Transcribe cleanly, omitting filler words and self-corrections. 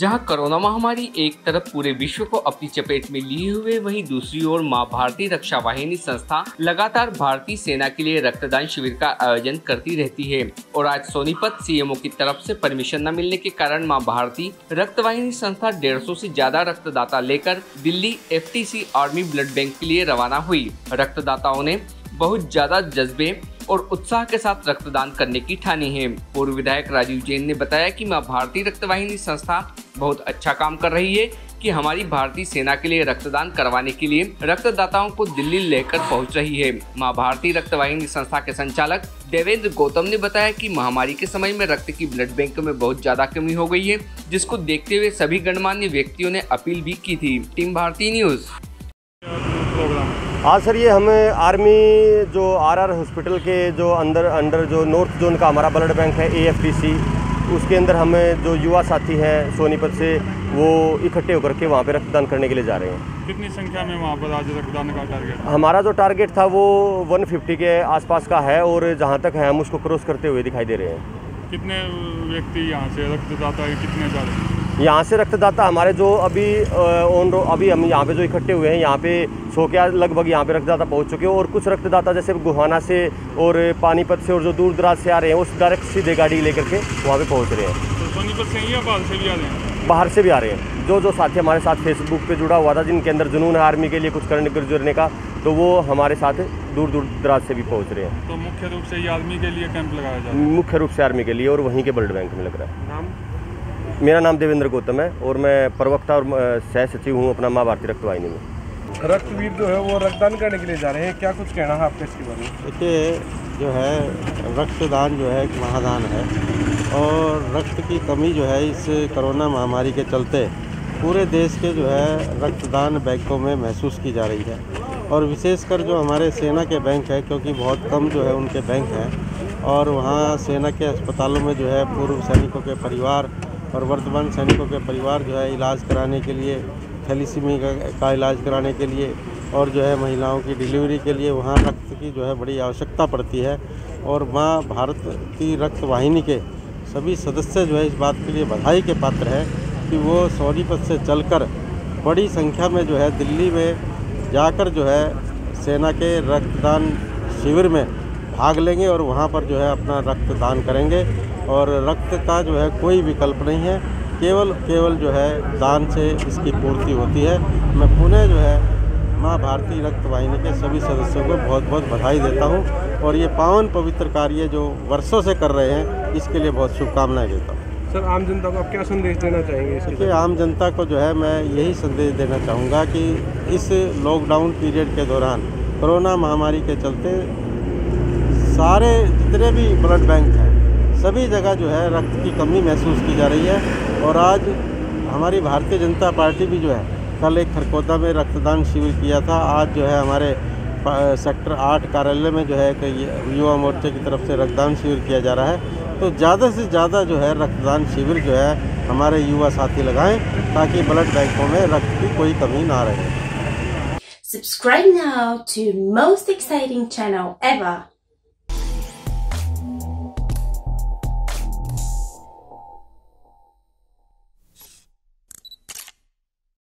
जहां कोरोना महामारी एक तरफ पूरे विश्व को अपनी चपेट में लिए हुए, वहीं दूसरी ओर मां भारती रक्षा वाहिनी संस्था लगातार भारतीय सेना के लिए रक्तदान शिविर का आयोजन करती रहती है। और आज सोनीपत सीएमओ की तरफ से परमिशन न मिलने के कारण मां भारती रक्त वाहिनी संस्था 150 से ज्यादा रक्तदाता लेकर Delhi FTC army blood bank के लिए रवाना हुई। रक्तदाताओं ने बहुत ज्यादा जज्बे और उत्साह के साथ रक्तदान करने की ठानी है। पूर्व विधायक राजीव जैन ने बताया कि मां भारती रक्तवाहिनी संस्था बहुत अच्छा काम कर रही है कि हमारी भारतीय सेना के लिए रक्तदान करवाने के लिए रक्तदाताओं को दिल्ली लेकर पहुंच रही है। मां भारती रक्तवाहिनी संस्था के संचालक देवेंद्र गौतम ने बताया कि महामारी के समय में रक्त की ब्लड बैंक में बहुत ज्यादा कमी हो गई है, जिसको देखते हुए सभी गणमान्य व्यक्तियों ने अपील भी की थी। Team Bharti news. हाँ सर, ये हमें आर्मी जो RR हॉस्पिटल के जो अंडर जो नॉर्थ जोन का हमारा ब्लड बैंक है AFTC, उसके अंदर हमें जो युवा साथी हैं सोनीपत से, वो इकट्ठे होकर के वहाँ पे रक्तदान करने के लिए जा रहे हैं। कितनी संख्या में वहाँ पर आज रक्तदान का टारगेट? हमारा जो टारगेट था वो 150 के आसपास का है और जहाँ तक है हम उसको क्रॉस करते हुए दिखाई दे रहे हैं। कितने व्यक्ति यहाँ से रक्तदाता कितने जा रहे हैं? यहाँ से रक्तदाता हमारे जो अभी हम यहाँ पे जो इकट्ठे हुए हैं, यहाँ पे 100 के लगभग यहाँ पे रक्तदाता पहुँच चुके हैं। और कुछ रक्तदाता जैसे गोहाना से और पानीपत से और जो दूर दराज से आ रहे हैं, उस डायरेक्ट सीधे गाड़ी लेकर के वहाँ पे पहुँच रहे हैं। तो सोनीपत से ही या बाहर से भी आ रहे हैं? बाहर से भी आ रहे हैं। जो साथी हमारे साथ फेसबुक पे जुड़ा हुआ था, जिनके अंदर जुनून है आर्मी के लिए कुछ करने गुजरने का, तो वो हमारे साथ दूर दराज से भी पहुँच रहे हैं। तो मुख्य रूप से ये आर्मी के लिए कैंप लगाया जा रहा है? मुख्य रूप से आर्मी के लिए और वहीं के ब्लड बैंक में लग रहा है। नाम? मेरा नाम देवेंद्र गौतम है और मैं प्रवक्ता और सह सचिव हूँ अपना मां भारती रक्तवाहिनी में। रक्तवीर जो है वो रक्तदान करने के लिए जा रहे हैं, क्या कुछ कहना है आपका इसके बारे में? देखिए, जो है रक्तदान जो है एक महादान है और रक्त की कमी जो है इस कोरोना महामारी के चलते पूरे देश के जो है रक्तदान बैंकों में महसूस की जा रही है। और विशेषकर जो हमारे सेना के बैंक है, क्योंकि बहुत कम जो है उनके बैंक हैं और वहाँ सेना के अस्पतालों में जो है पूर्व सैनिकों के परिवार और वर्तमान सैनिकों के परिवार जो है इलाज कराने के लिए, थैलीसीमिया का इलाज कराने के लिए और जो है महिलाओं की डिलीवरी के लिए वहाँ रक्त की जो है बड़ी आवश्यकता पड़ती है। और मां भारत की रक्त वाहिनी के सभी सदस्य जो है इस बात के लिए बधाई के पात्र है कि वो सोनीपत से चलकर बड़ी संख्या में जो है दिल्ली में जाकर जो है सेना के रक्तदान शिविर में भाग लेंगे और वहाँ पर जो है अपना रक्तदान करेंगे। और रक्त का जो है कोई विकल्प नहीं है, केवल जो है दान से इसकी पूर्ति होती है। मैं पुनः जो है मां भारती रक्त वाहिनी के सभी सदस्यों को बहुत बहुत बधाई देता हूं और ये पावन पवित्र कार्य जो वर्षों से कर रहे हैं, इसके लिए बहुत शुभकामनाएं देता हूं। सर, आम जनता को आप क्या संदेश देना चाहेंगे? देखिए, आम जनता को जो है मैं यही संदेश देना चाहूँगा कि इस लॉकडाउन पीरियड के दौरान कोरोना महामारी के चलते सारे जितने भी ब्लड बैंक हैं, सभी जगह जो है रक्त की कमी महसूस की जा रही है। और आज हमारी भारतीय जनता पार्टी भी जो है कल एक खरकोदा में रक्तदान शिविर किया था। आज जो है हमारे सेक्टर 8 कार्यालय में जो है कि युवा मोर्चे की तरफ से रक्तदान शिविर किया जा रहा है। तो ज़्यादा से ज़्यादा जो है रक्तदान शिविर जो है हमारे युवा साथी लगाएं ताकि ब्लड बैंकों में रक्त की कोई कमी ना रहे। Subscribe now to most exciting channel ever.